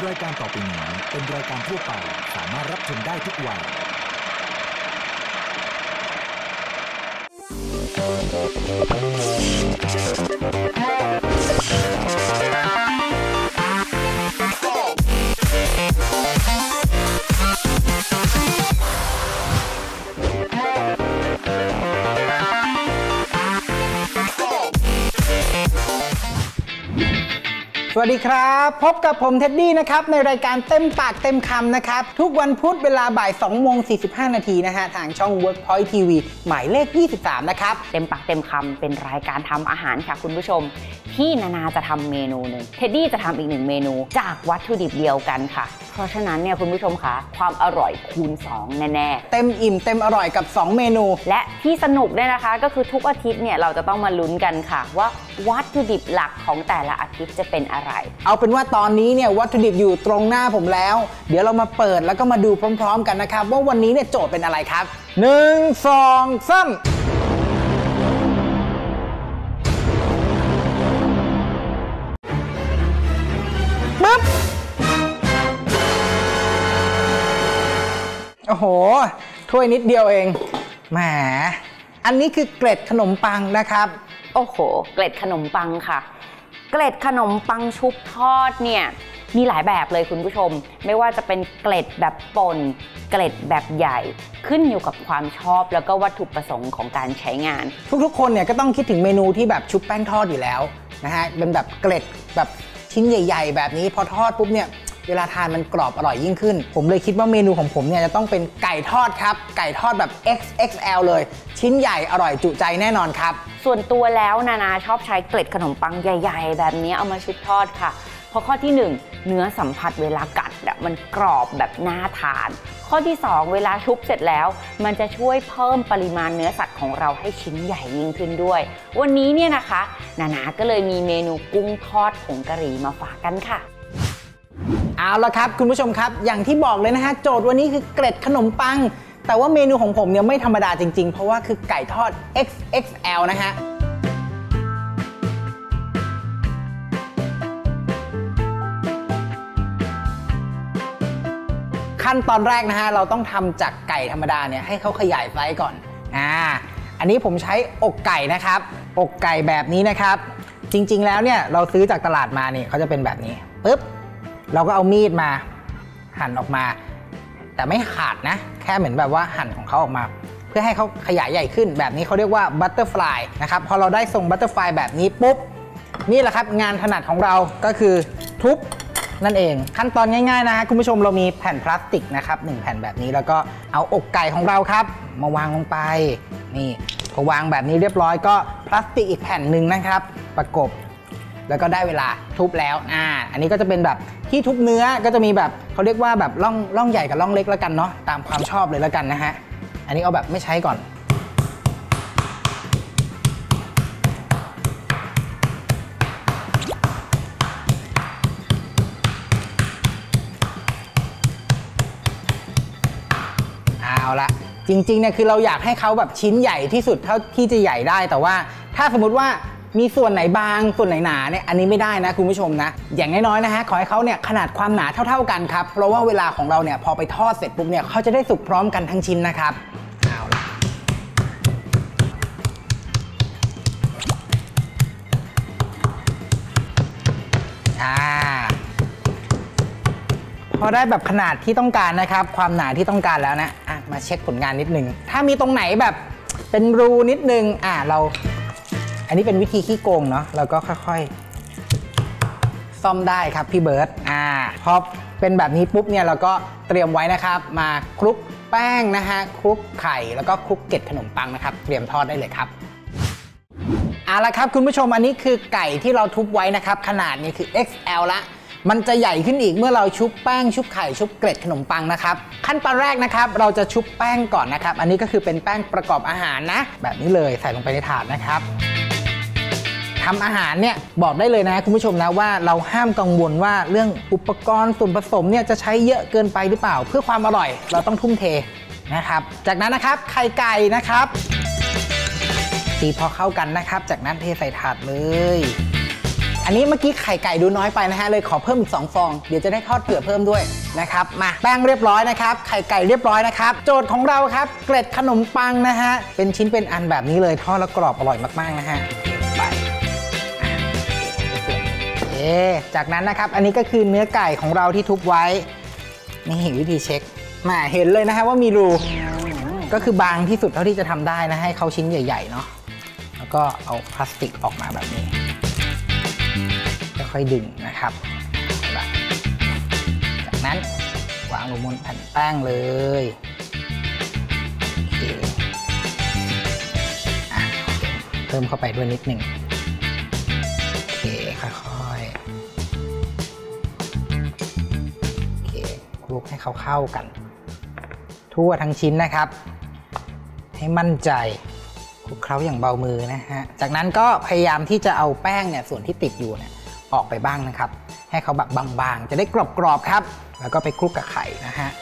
รายการต่อไปนี้เป็นรายการทั่วไปสามารถรับชมได้ทุกวัยสวัสดีครับพบกับผมเท็ดดี้นะครับในรายการเต็มปากเต็มคำนะครับทุกวันพุธเวลาบ่าย 2:45 นาทีนะฮะทางช่อง Workpoint TV หมายเลข 23 นะครับเต็มปากเต็มคำเป็นรายการทำอาหารค่ะคุณผู้ชมที่นานาจะทำเมนูหนึ่งเท็ดดี้จะทำอีก1เมนูจากวัตถุดิบเดียวกันค่ะเพราะฉะนั้นเนี่ยคุณผู้ชมคะความอร่อยคูณ2แน่ๆเต็มอิ่มเต็มอร่อยกับ2เมนูและที่สนุกด้วยนะคะก็คือทุกอาทิตย์เนี่ยเราจะต้องมาลุ้นกันค่ะว่าวัตถุดิบหลักของแต่ละอาทิตย์จะเป็นอะไรเอาเป็นว่าตอนนี้เนี่ยวัตถุดิบอยู่ตรงหน้าผมแล้วเดี๋ยวเรามาเปิดแล้วก็มาดูพร้อมๆกันนะครับว่าวันนี้เนี่ยโจทย์เป็นอะไรครับ1 2 3ปึ๊บโอ้โหถ้วยนิดเดียวเองแหมอันนี้คือเกล็ดขนมปังนะครับโอ้โหเกล็ดขนมปังค่ะเกล็ดขนมปังชุบทอดเนี่ยมีหลายแบบเลยคุณผู้ชมไม่ว่าจะเป็นเกล็ดแบบป่นเกล็ดแบบใหญ่ขึ้นอยู่กับความชอบแล้วก็วัตถุประสงค์ของการใช้งานทุกๆคนเนี่ยก็ต้องคิดถึงเมนูที่แบบชุบแป้งทอดอยู่แล้วนะฮะเป็นแบบเกล็ดแบบชิ้นใหญ่ๆแบบนี้พอทอดปุ๊บเนี่ยเวลาทานมันกรอบอร่อยยิ่งขึ้นผมเลยคิดว่าเมนูของผมเนี่ยจะต้องเป็นไก่ทอดครับไก่ทอดแบบ XXL เลยชิ้นใหญ่อร่อยจุใจแน่นอนครับส่วนตัวแล้วนานาชอบใช้เกล็ดขนมปังใหญ่ๆแบบนี้เอามาชุบทอดค่ะเพราะข้อที่1เนื้อสัมผัสเวลากัดมันกรอบแบบน่าทานข้อที่2เวลาชุบเสร็จแล้วมันจะช่วยเพิ่มปริมาณเนื้อสัตว์ของเราให้ชิ้นใหญ่ยิ่งขึ้นด้วยวันนี้เนี่ยนะคะนานาก็เลยมีเมนูกุ้งทอดผงกะหรี่มาฝากกันค่ะเอาละครับคุณผู้ชมครับอย่างที่บอกเลยนะฮะโจทย์วันนี้คือเกล็ดขนมปังแต่ว่าเมนูของผมเนี่ยไม่ธรรมดาจริงๆเพราะว่าคือไก่ทอด XXL นะฮะขั้นตอนแรกนะฮะเราต้องทำจากไก่ธรรมดาเนี่ยให้เขาขยายไซส์ก่อนอันนี้ผมใช้อกไก่นะครับอกไก่แบบนี้นะครับจริงๆแล้วเนี่ยเราซื้อจากตลาดมาเนี่ยเขาจะเป็นแบบนี้ปึ๊บเราก็เอามีดมาหั่นออกมาแต่ไม่ขาดนะแค่เหมือนแบบว่าหั่นของเขาออกมาเพื่อให้เขาขยายใหญ่ขึ้นแบบนี้เขาเรียกว่าบัตเตอร์ฟลายนะครับพอเราได้ทรงบัตเตอร์ฟลายแบบนี้ปุ๊บนี่แหละครับงานถนัดของเราก็คือทุบนั่นเองขั้นตอนง่ายๆนะฮะคุณผู้ชมเรามีแผ่นพลาสติกนะครับ1แผ่นแบบนี้แล้วก็เอาอกไก่ของเราครับมาวางลงไปนี่พอวางแบบนี้เรียบร้อยก็พลาสติกอีกแผ่นหนึ่งนะครับประกบแล้วก็ได้เวลาทุบแล้วอันนี้ก็จะเป็นแบบที่ทุบเนื้อก็จะมีแบบเขาเรียกว่าแบบร่องใหญ่กับร่องเล็กแล้วกันเนาะตามความชอบเลยแล้วกันนะฮะอันนี้เอาแบบไม่ใช้ก่อนเอาละจริงๆเนี่ยคือเราอยากให้เขาแบบชิ้นใหญ่ที่สุดเท่าที่จะใหญ่ได้แต่ว่าถ้าสมมติว่ามีส่วนไหนบางส่วนไหนหนาเนี่ยอันนี้ไม่ได้นะคุณผู้ชมนะอย่างน้อยๆนะฮะขอให้เขาเนี่ยขนาดความหนาเท่าๆกันครับเพราะว่าเวลาของเราเนี่ยพอไปทอดเสร็จปุ๊บเนี่ยเขาจะได้สุกพร้อมกันทั้งชิ้นนะครับเอาละพอได้แบบขนาดที่ต้องการนะครับความหนาที่ต้องการแล้วนะมาเช็คผลงานนิดนึงถ้ามีตรงไหนแบบเป็นรูนิดนึงอันนี้เป็นวิธีขี้โกงเนาะแล้วก็ค่อยๆซ่อมได้ครับพี่เบิร์ตพอเป็นแบบนี้ปุ๊บเนี่ยเราก็เตรียมไว้นะครับมาคลุกแป้งนะฮะคลุกไข่แล้วก็คลุกเกล็ดขนมปังนะครับเตรียมทอดได้เลยครับเอาละครับคุณผู้ชมอันนี้คือไก่ที่เราทุบไว้นะครับขนาดนี้คือ XL ละมันจะใหญ่ขึ้นอีกเมื่อเราชุบแป้งชุบไข่ชุบเกล็ดขนมปังนะครับขั้นตอนแรกนะครับเราจะชุบแป้งก่อนนะครับอันนี้ก็คือเป็นแป้งประกอบอาหารนะแบบนี้เลยใส่ลงไปในถาดนะครับทำอาหารเนี่ยบอกได้เลยนะคุณผู้ชมนะว่าเราห้ามกังวลว่าเรื่องอุปกรณ์ส่วนผสมเนี่ยจะใช้เยอะเกินไปหรือเปล่าเพื่อความอร่อยเราต้องทุ่มเทนะครับจากนั้นนะครับไข่ไก่นะครับตีพอเข้ากันนะครับจากนั้นเทใส่ถาดเลยอันนี้เมื่อกี้ไข่ไก่ดูน้อยไปนะฮะเลยขอเพิ่มอีก2ฟองเดี๋ยวจะได้ทอดเกลือเพิ่มด้วยนะครับมาแป้งเรียบร้อยนะครับไข่ไก่เรียบร้อยนะครับโจทย์ของเราครับเกล็ดขนมปังนะฮะเป็นชิ้นเป็นอันแบบนี้เลยทอดแล้วกรอบอร่อยมากๆนะฮะจากนั้นนะครับอันนี้ก็คือเนื้อไก่ของเราที่ทุบไว้นี่วิธีเช็คมาเห็นเลยนะฮะว่ามีรูก็คือบางที่สุดเท่าที่จะทำได้นะให้เขาชิ้นใหญ่ๆเนาะแล้วก็เอาพลาสติกออกมาแบบนี้ค่อยๆดึงนะครับจากนั้นวางลงบนแผ่นแป้งเลยโอเคเพิ่มเข้าไปด้วยนิดหนึ่งโอเคค่อยๆโอเคคลุกให้เขาเข้ากันทั่วทั้งชิ้นนะครับให้มั่นใจคลุกเคล้าอย่างเบามือนะฮะจากนั้นก็พยายามที่จะเอาแป้งเนี่ยส่วนที่ติดอยู่เนี่ยออกไปบ้างนะครับให้เขาแบบบางๆจะได้กรอบๆครับแล้วก็ไปคลุกกับไข่นะฮะ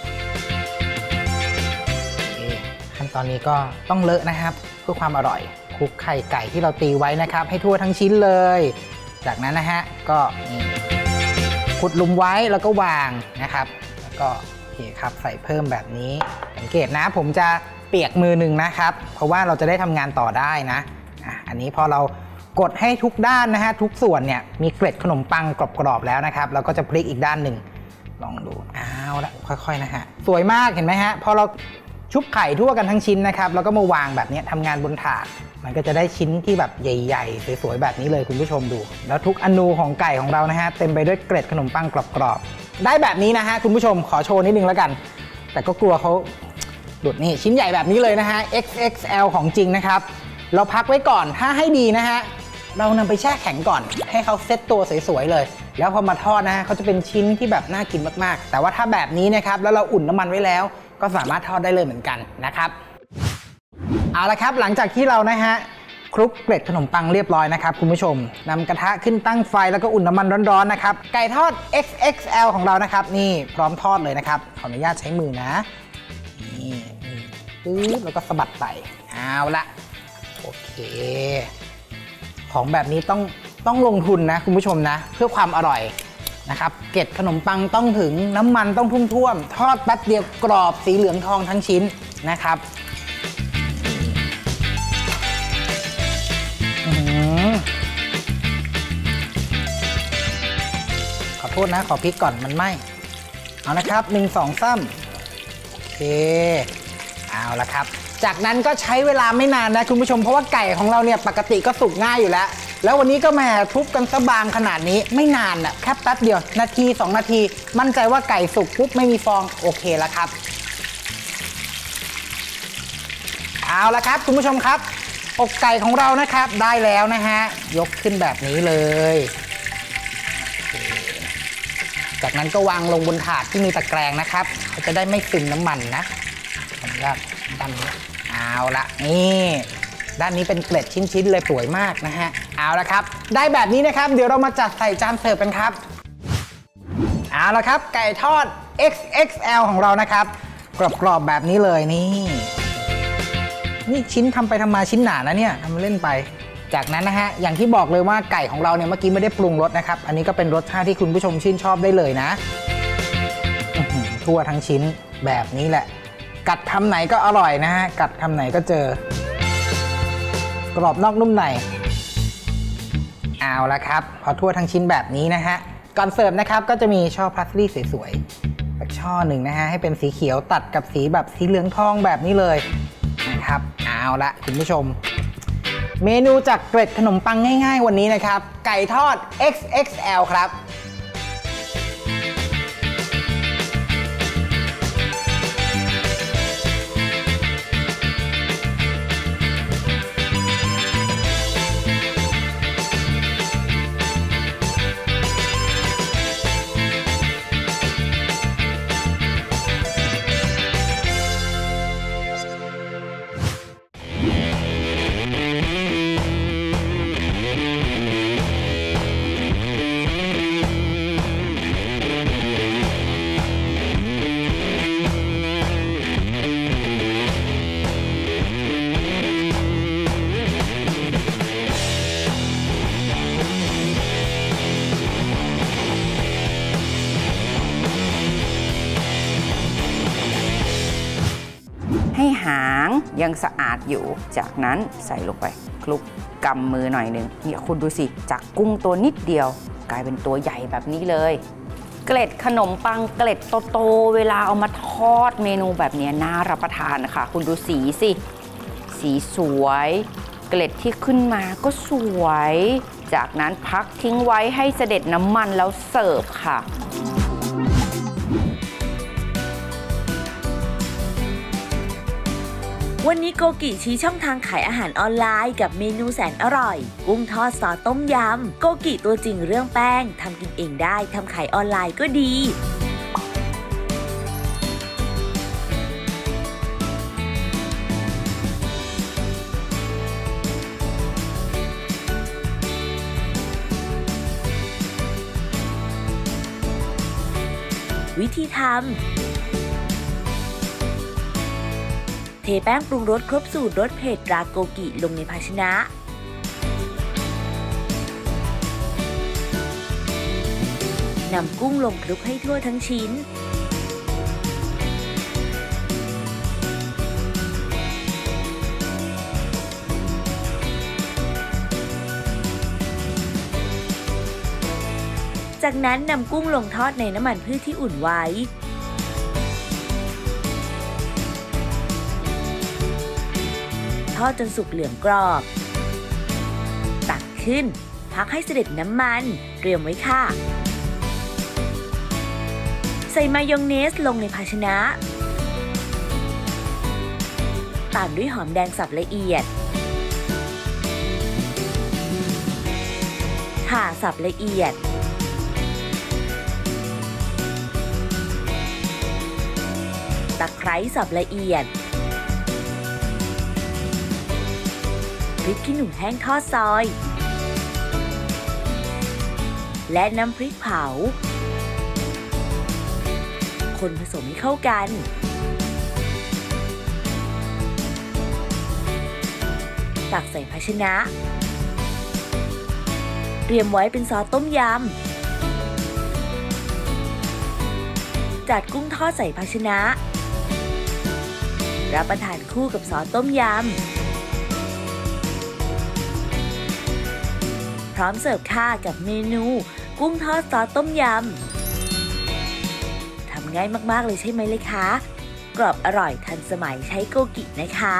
ขั้นตอนนี้ก็ต้องเลอะนะครับเพื่อความอร่อยคลุกไข่ไก่ที่เราตีไว้นะครับให้ทั่วทั้งชิ้นเลยจากนั้นนะฮะก็ขุดหลุมไว้แล้วก็วางนะครับแล้วก็โอเคครับใส่เพิ่มแบบนี้สังเกตนะผมจะเปียกมือหนึ่งนะครับเพราะว่าเราจะได้ทำงานต่อได้นะอันนี้พอเรากดให้ทุกด้านนะฮะทุกส่วนเนี่ยมีเกล็ดขนมปังกรอบๆแล้วนะครับเราก็จะพลิกอีกด้านหนึ่งลองดูเอาละค่อยๆนะฮะสวยมากเห็นไหมฮะพอเราชุบไข่ทั่วกันทั้งชิ้นนะครับแล้วก็มาวางแบบนี้ทำงานบนถาดมันก็จะได้ชิ้นที่แบบใหญ่ๆสวยๆแบบนี้เลยคุณผู้ชมดูแล้วทุกอนูของไก่ของเรานะฮะเต็มไปด้วยเกล็ดขนมปังกรอบๆได้แบบนี้นะฮะคุณผู้ชมขอโชว์นิดนึงแล้วกันแต่ก็กลัวเขาหลุดนี่ชิ้นใหญ่แบบนี้เลยนะฮะ XXL ของจริงนะครับเราพักไว้ก่อนถ้าให้ดีนะฮะเรานำไปแช่แข็งก่อนให้เขาเซ็ตตัวสวยๆเลยแล้วพอมาทอดนะเขาจะเป็นชิ้นที่แบบน่ากินมากๆแต่ว่าถ้าแบบนี้นะครับแล้วเราอุ่นน้ำมันไว้แล้วก็สามารถทอดได้เลยเหมือนกันนะครับเอาละครับหลังจากที่เรานะฮะคลุกเกล็ดขนมปังเรียบร้อยนะครับคุณผู้ชมนำกระทะขึ้นตั้งไฟแล้วก็อุ่นน้ำมันร้อนๆนะครับไก่ทอด XXL ของเรานะครับนี่พร้อมทอดเลยนะครับขออนุญาตใช้มือนะนี่ปึ๊บแล้วก็สะบัดไปเอาละโอเคของแบบนี้ต้องลงทุนนะคุณผู้ชมนะเพื่อความอร่อยนะครับเกล็ดขนมปังต้องถึงน้ำมันต้องท่วมๆทอดแป๊บเดียวกรอบสีเหลืองทองทั้งชิ้นนะครับขอโทษนะขอพริกก่อนมันไหม้เอานะครับ1 2 3โอเคเอาละครับจากนั้นก็ใช้เวลาไม่นานนะคุณผู้ชมเพราะว่าไก่ของเราเนี่ยปกติก็สุกง่ายอยู่แล้วแล้ววันนี้ก็แหมทุบกันซะบางขนาดนี้ไม่นานแค่แป๊บเดียวนาที2 นาทีมั่นใจว่าไก่สุกปุ๊บไม่มีฟองโอเคแล้วครับเอาละครับคุณผู้ชมครับอกไก่ของเรานะครับได้แล้วนะฮะยกขึ้นแบบนี้เลยจากนั้นก็วางลงบนถาดที่มีตะแกรงนะครับเขาจะได้ไม่ซึมน้ำมันนะขออนุญาตด้านนี้เอาละนี่ด้านนี้เป็นเกล็ดชิ้นๆเลยสวยมากนะฮะเอาละครับได้แบบนี้นะครับเดี๋ยวเรามาจัดใส่จานเสิร์ฟกันครับเอาละครับไก่ทอด XXL ของเรานะครับกรอบๆแบบนี้เลยนี่ชิ้นทำไปทำมาชิ้นหนานะเนี่ยทำมาเล่นไปจากนั้นนะฮะอย่างที่บอกเลยว่าไก่ของเราเนี่ยเมื่อกี้ไม่ได้ปรุงรสนะครับอันนี้ก็เป็นรสชาติที่คุณผู้ชมชื่นชอบได้เลยนะทั่วทั้งชิ้นแบบนี้แหละกัดคำไหนก็อร่อยนะฮะกัดคำไหนก็เจอกรอบนอกนุ่มในเอาละครับพอทั่วทั้งชิ้นแบบนี้นะฮะก่อนเสิร์ฟนะครับก็จะมีช่อพาสลีย์สวยๆสักช่อหนึ่งนะฮะให้เป็นสีเขียวตัดกับสีแบบสีเหลืองทองแบบนี้เลยนะครับเอาละคุณผู้ชมเมนูจากเกล็ดขนมปังง่ายๆวันนี้นะครับไก่ทอด XXL ครับยังสะอาดอยู่จากนั้นใส่ลงไปคลุกกำมือหน่อยหนึ่งเนี่ยคุณดูสิจากกุ้งตัวนิดเดียวกลายเป็นตัวใหญ่แบบนี้เลยเกล็ดขนมปังเกล็ดโตๆเวลาเอามาทอดเมนูแบบนี้น่ารับประทานนะคะคุณดูสีสิสีสวยเกล็ดที่ขึ้นมาก็สวยจากนั้นพักทิ้งไว้ให้เสด็จน้ำมันแล้วเสิร์ฟค่ะวันนี้โกกิชี้ช่องทางขายอาหารออนไลน์กับเมนูแสนอร่อยกุ้งทอดซอสต้มยำโกกิตัวจริงเรื่องแป้งทำกินเองได้ทำขายออนไลน์ก็ดีวิธีทำเทแป้งปรุงรสครบสูตรรสเผ็ดตราโกกิลงในภาชนะนำกุ้งลงคลุกให้ทั่วทั้งชิ้นจากนั้นนำกุ้งลงทอดในน้ำมันพืชที่อุ่นไว้ทอดจนสุกเหลืองกรอบตักขึ้นพักให้เสด็จน้ำมันเตรียมไว้ค่ะใส่มายองเนสลงในภาชนะตามด้วยหอมแดงสับละเอียดข่าสับละเอียดตะไคร้สับละเอียดพริกขี้หนูแห้งทอดซอยและน้ำพริกเผาคนผสมให้เข้ากันตักใส่ภาชนะเตรียมไว้เป็นซอสต้มยำจัดกุ้งทอดใส่ภาชนะรับประทานคู่กับซอสต้มยำพร้อมเสิร์ฟค่ะกับเมนูกุ้งทอดซอสต้มยำทำง่ายมากๆเลยใช่ไหมเลยคะกรอบอร่อยทันสมัยใช้โกกินะคะ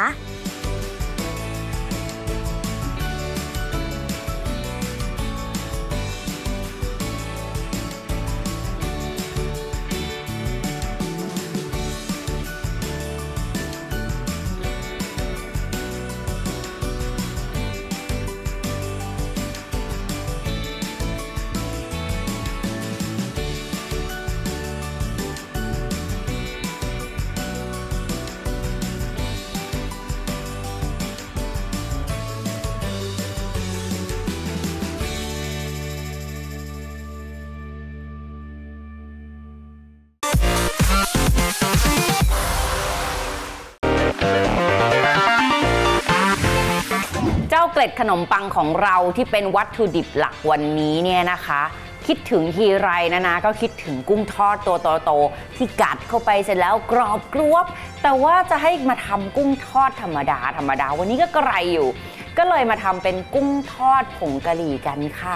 เกล็ดขนมปังของเราที่เป็นวัตถุดิบหลักวันนี้เนี่ยนะคะคิดถึงทีไรนะก็คิดถึงกุ้งทอดตัวโตๆที่กัดเข้าไปเสร็จแล้วกรอบกรอบแต่ว่าจะให้มาทำกุ้งทอดธรรมดาวันนี้ก็ไกลอยู่ก็เลยมาทำเป็นกุ้งทอดผงกะหรี่กันค่ะ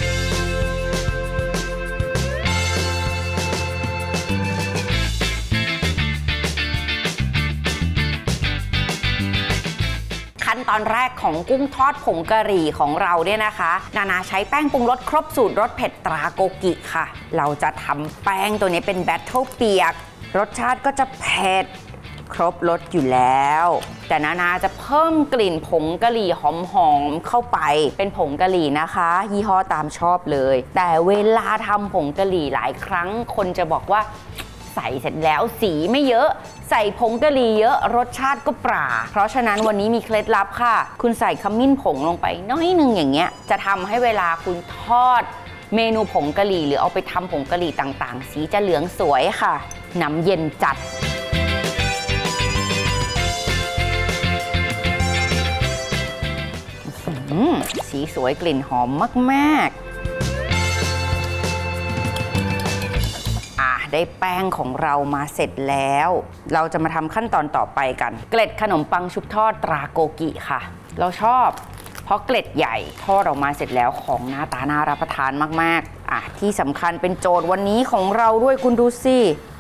ขั้นตอนแรกของกุ้งทอดผงกะหรี่ของเราเนี่ยนะคะนาใช้แป้งปรุงรสครบสูตรรสเผ็ดตราโกกิค่ะเราจะทำแป้งตัวนี้เป็นแบตเทิลเปียกรสชาติก็จะเผ็ดครบรสอยู่แล้วแต่นาจะเพิ่มกลิ่นผงกะหรี่หอมๆเข้าไปเป็นผงกะหรี่นะคะยี่ห้อตามชอบเลยแต่เวลาทำผงกะหรี่หลายครั้งคนจะบอกว่าใส่เสร็จแล้วสีไม่เยอะใส่ผงกะหรี่เยอะรสชาติก็ปราเพราะฉะนั้นวันนี้มีเคล็ดลับค่ะคุณใส่ขมิ้นผงลงไปน้อยนึงอย่างเงี้ยจะทำให้เวลาคุณทอดเมนูผงกะหรี่หรือเอาไปทำผงกะหรี่ต่างๆสีจะเหลืองสวยค่ะน้ำเย็นจัดสีสวยกลิ่นหอมมากๆได้แป้งของเรามาเสร็จแล้ว เราจะมาทำขั้นตอนต่อไปกันเกล็ดขนมปังชุบทอดตราโกกิค่ะเราชอบเพราะเกล็ดใหญ่ทอดออกมาเสร็จแล้วของหน้าตาน่ารับประทานมากๆที่สำคัญเป็นโจทย์วันนี้ของเราด้วยคุณดูสิ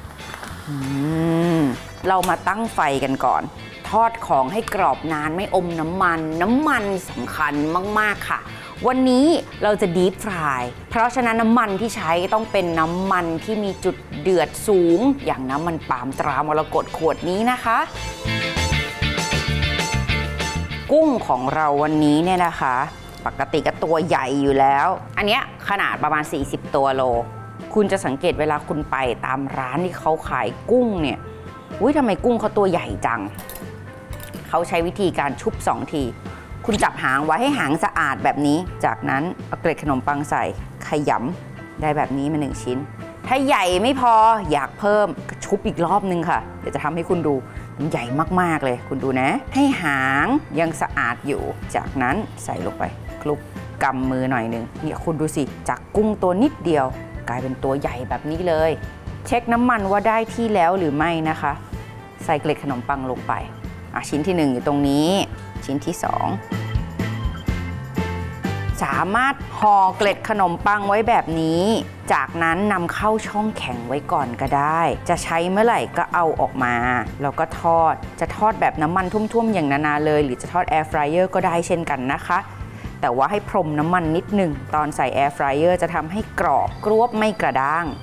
เรามาตั้งไฟกันก่อนทอดของให้กรอบนานไม่อมน้ำมันสำคัญมากๆค่ะวันนี้เราจะดีฟฟรายเพราะฉะนั้นน้ำมันที่ใช้ต้องเป็นน้ำมันที่มีจุดเดือดสูงอย่างน้ำมันปาล์มตรามรกตขวดนี้นะคะกุ้งของเราวันนี้เนี่ยนะคะปกติก็ตัวใหญ่อยู่แล้วอันเนี้ยขนาดประมาณ40ตัวโลคุณจะสังเกตเวลาคุณไปตามร้านที่เขาขายกุ้งเนี่ยทำไมกุ้งเขาตัวใหญ่จังเขาใช้วิธีการชุบ2 ทีคุณจับหางไว้ให้หางสะอาดแบบนี้จากนั้นเอาเกล็ดขนมปังใส่ขยำได้แบบนี้มา1 ชิ้นถ้าใหญ่ไม่พออยากเพิ่มก็ชุบอีกรอบนึงค่ะเดี๋ยวจะทำให้คุณดูมันใหญ่มากๆเลยคุณดูนะให้หางยังสะอาดอยู่จากนั้นใส่ลงไปคลุกกำมือหน่อยนึงเนี่ยคุณดูสิจากกุ้งตัวนิดเดียวกลายเป็นตัวใหญ่แบบนี้เลยเช็คน้ำมันว่าได้ที่แล้วหรือไม่นะคะใส่เกล็ดขนมปังลงไปชิ้นที่1อยู่ตรงนี้ชิ้นที่2สามารถห่อเกล็ดขนมปังไว้แบบนี้จากนั้นนำเข้าช่องแข็งไว้ก่อนก็ได้จะใช้เมื่อไหร่ก็เอาออกมาแล้วก็ทอดจะทอดแบบน้ำมันท่วมๆอย่างนาเลยหรือจะทอดแอร์ฟรายเออร์ก็ได้เช่นกันนะคะแต่ว่าให้พรมน้ำมันนิดหนึ่งตอนใส่แอร์ฟรายเออร์จะทำให้กรอบกรวบไม่กระด้าง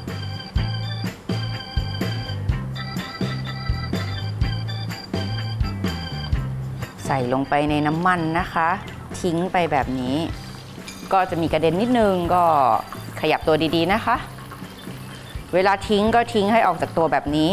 ใส่ลงไปในน้ำมันนะคะทิ้งไปแบบนี้ก็จะมีกระเด็นนิดนึงก็ขยับตัวดีๆนะคะเวลาทิ้งก็ทิ้งให้ออกจากตัวแบบนี้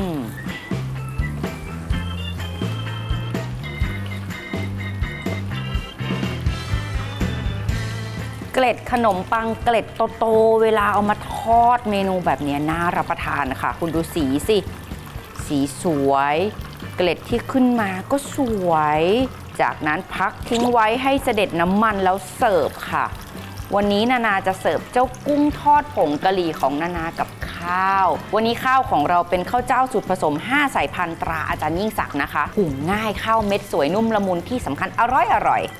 เกล็ดขนมปังเกล็ดโตๆเวลาเอามาทอดเมนูแบบนี้น่ารับประทานค่ะคุณดูสีสิสีสวยเกล็ดที่ขึ้นมาก็สวยจากนั้นพักทิ้งไว้ให้เสด็จน้ำมันแล้วเสิร์ฟค่ะวันนี้นานาจะเสิร์ฟเจ้ากุ้งทอดผงกะหรี่ของนานากับข้าววันนี้ข้าวของเราเป็นข้าวเจ้าสูตรผสม5 สายพันธุ์ตราอาจารย์ยิ่งศักดิ์นะคะหุงง่ายข้าวเม็ดสวยนุ่มละมุนที่สำคัญอร่อย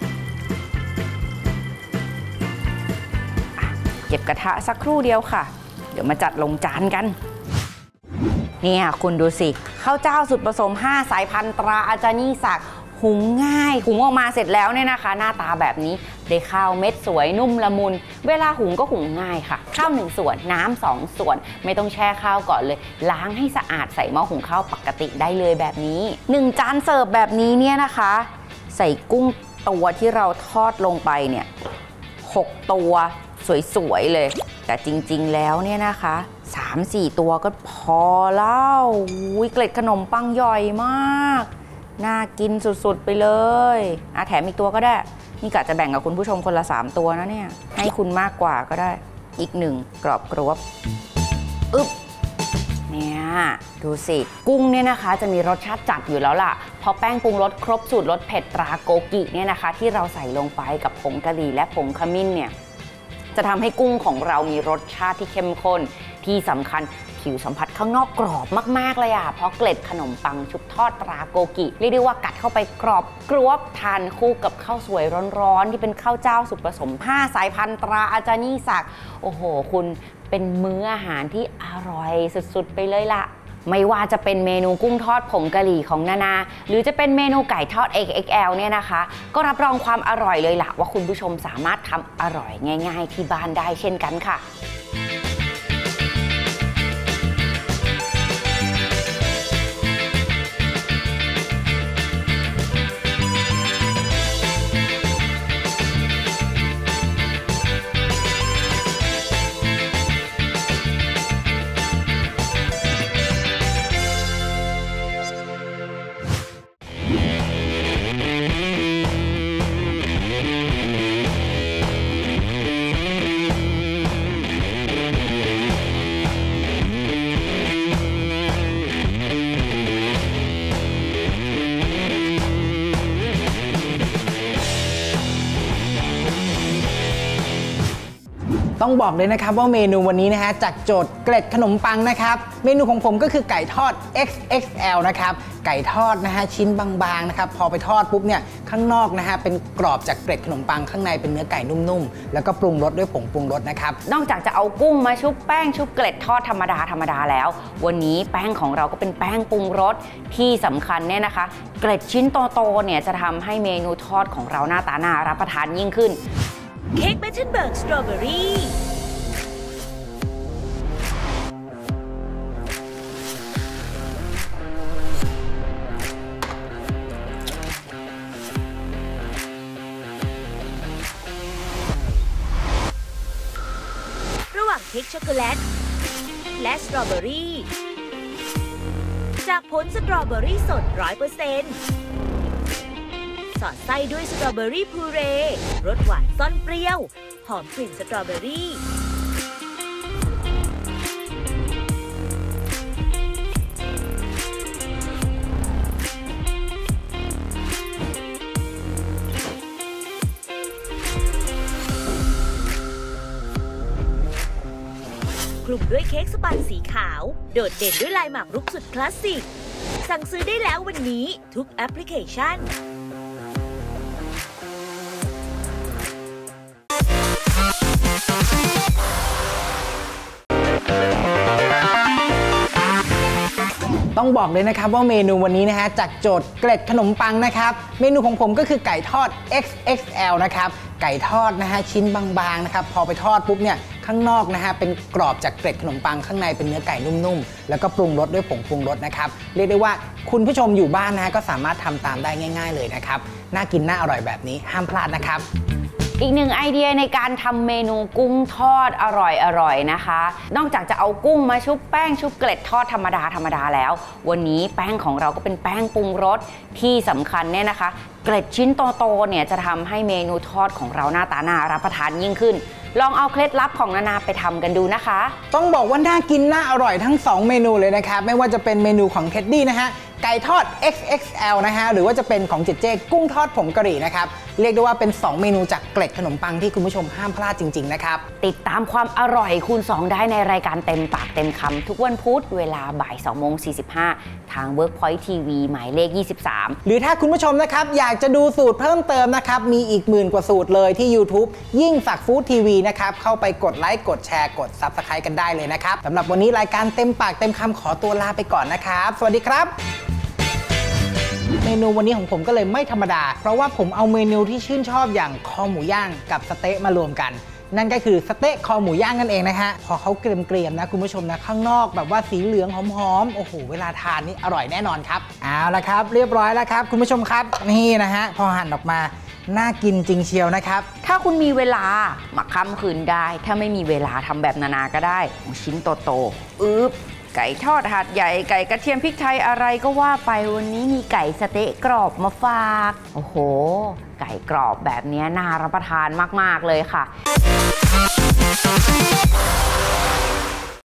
เก็บกระทะสักครู่เดียวค่ะเดี๋ยวมาจัดลงจานกันเนี่ยคุณดูสิข้าวเจ้าสูตรผสม5 สายพันธุ์ตราอาจารย์ยิ่งศักดิ์หุงง่ายหุงออกมาเสร็จแล้วเนี่ยนะคะหน้าตาแบบนี้ได้ข้าวเม็ดสวยนุ่มละมุนเวลาหุงก็หุงง่ายค่ะข้าว1 ส่วนน้ำ2 ส่วนไม่ต้องแช่ข้าวก่อนเลยล้างให้สะอาดใส่หม้อหุงข้าวปกติได้เลยแบบนี้1 จานเสิร์ฟแบบนี้เนี่ยนะคะใส่กุ้งตัวที่เราทอดลงไปเนี่ย6 ตัวสวยๆเลยแต่จริงๆแล้วเนี่ยนะคะ 3-4 ตัวก็พอแล้วเกล็ดขนมปังย่อยมากน่ากินสุดๆไปเลยแถมอีกตัวก็ได้นี่กะจะแบ่งกับคุณผู้ชมคนละ3 ตัวนะเนี่ยให้คุณมากกว่าก็ได้อีก1กรอบกรวบเนี่ยดูสิกุ้งเนี่ยนะคะจะมีรสชาติจัดอยู่แล้วล่ะพอแป้งปรุงรสครบสูตรรสเผ็ดตราโกกิเนี่ยนะคะที่เราใส่ลงไปกับผงกะหรี่และผงขมิ้นเนี่ยจะทำให้กุ้งของเรามีรสชาติที่เข้มข้นที่สำคัญผิวสัมผัสข้างนอกกรอบมากๆเลยเพราะเกล็ดขนมปังชุบทอดตราโกกิเรียกได้ว่ากัดเข้าไปกรอบกรวบทานคู่กับข้าวสวยร้อนๆที่เป็นข้าวเจ้าสูตรผสม5 สายพันธุ์ตราอาจารย์ยิ่งศักดิ์โอ้โหคุณเป็นมื้ออาหารที่อร่อยสุดๆไปเลยล่ะไม่ว่าจะเป็นเมนูกุ้งทอดผงกะหรี่ของนานาหรือจะเป็นเมนูไก่ทอด XXL เนี่ยนะคะก็รับรองความอร่อยเลยล่ะว่าคุณผู้ชมสามารถทำอร่อยง่ายๆที่บ้านได้เช่นกันค่ะต้องบอกเลยนะครับว่าเมนูวันนี้นะฮะจากโจทย์เกล็ดขนมปังนะครับเมนูของผมก็คือไก่ทอด XXL นะครับไก่ทอดนะฮะชิ้นบางๆนะครับพอไปทอดปุ๊บเนี่ยข้างนอกนะฮะเป็นกรอบจากเกล็ดขนมปังข้างในเป็นเนื้อไก่นุ่มๆแล้วก็ปรุงรสด้วยผงปรุงรสนะครับนอกจากจะเอากุ้งมาชุบแป้งชุบเกล็ดทอดธรรมดาแล้ววันนี้แป้งของเราก็เป็นแป้งปรุงรสที่สำคัญเนี่ยนะคะเกล็ดชิ้นโตๆเนี่ยจะทำให้เมนูทอดของเราหน้าตาน่ารับประทานยิ่งขึ้นเค้กเบทเทนเบิร์กสตรอเบอรี่ระหว่างเค้กช็อกโกแลตและสตรอเบอรี่จากผลสตรอเบอรี่สด 100%สอดไส้ด้วยสตรอเบอรี่พูเรรสหวานซ่อนเปรี้ยวหอมกลิ่นสตรอเบอรี่คลุมด้วยเค้กสปันสีขาวโดดเด่นด้วยลายหมากรุกสุดคลาสสิกสั่งซื้อได้แล้ววันนี้ทุกแอปพลิเคชันต้องบอกเลยนะครับว่าเมนูวันนี้นะฮะจากโจทย์เกล็ดขนมปังนะครับเมนูของผมก็คือไก่ทอด XXL นะครับไก่ทอดนะฮะชิ้นบางๆนะครับพอไปทอดปุ๊บเนี่ยข้างนอกนะฮะเป็นกรอบจากเกล็ดขนมปังข้างในเป็นเนื้อไก่นุ่มๆแล้วก็ปรุงรสด้วยผงปรุงรสนะครับเรียกได้ว่าคุณผู้ชมอยู่บ้านนะฮะก็สามารถทำตามได้ง่ายๆเลยนะครับน่ากินน่าอร่อยแบบนี้ห้ามพลาดนะครับอีกหนึ่งไอเดียในการทำเมนูกุ้งทอดอร่อยนะคะนอกจากจะเอากุ้งมาชุบแป้งชุบเกล็ดทอดธรรมดาแล้ววันนี้แป้งของเราก็เป็นแป้งปรุงรสที่สำคัญเนี่ยนะคะเกล็ดชิ้นโตๆเนี่ยจะทำให้เมนูทอดของเราหน้าตาน่ารับประทานยิ่งขึ้นลองเอาเคล็ดลับของนานาไปทำกันดูนะคะต้องบอกว่าน่ากินน่าอร่อยทั้ง2เมนูเลยนะครับไม่ว่าจะเป็นเมนูของเท็ดดี้นะฮะไก่ทอด XXL นะฮะหรือว่าจะเป็นของเจเจกุ้งทอดผงกะหรี่นะครับเรียกได้ว่าเป็น2เมนูจากเกล็ดขนมปังที่คุณผู้ชมห้ามพลาดจริงๆนะครับติดตามความอร่อยคูณ2ได้ในรายการเต็มปากเต็มคำทุกวันพุธเวลาบ่าย 2:45 ทาง Workpoint TV หมายเลข 23 หรือถ้าคุณผู้ชมนะครับอยากจะดูสูตรเพิ่มเติมนะครับมีอีกหมื่นกว่าสูตรเลยที่ YouTube ยิ่งศักดิ์ฟู้ดทีวีนะครับเข้าไปกดไลค์กดแชร์กด Subscribe กันได้เลยนะครับสำหรับวันนี้รายการเต็มปากเต็มคำขอตัวลาไปก่อนนะครับสวัสดีครับเมนูวันนี้ของผมก็เลยไม่ธรรมดาเพราะว่าผมเอาเมนูที่ชื่นชอบอย่างคอหมูย่างกับสเต๊ะมารวมกันนั่นก็คือสเต๊ะคอหมูย่างนั่นเองนะฮะพอเขาเกรียมๆนะคุณผู้ชมนะข้างนอกแบบว่าสีเหลืองหอมๆโอ้โหเวลาทานนี่อร่อยแน่นอนครับเอาละครับเรียบร้อยแล้วครับคุณผู้ชมครับนี่นะฮะพอหั่นออกมาน่ากินจริงเชียวนะครับถ้าคุณมีเวลามาค่ำคืนได้ถ้าไม่มีเวลาทำแบบนานาก็ได้ชิ้นโตๆไก่ทอดหาดใหญ่ไก่กระเทียมพริกไทยอะไรก็ว่าไปวันนี้มีไก่สเต๊ะกรอบมาฝากโอ้โหไก่กรอบแบบนี้น่ารับประทานมากๆเลยค่ะ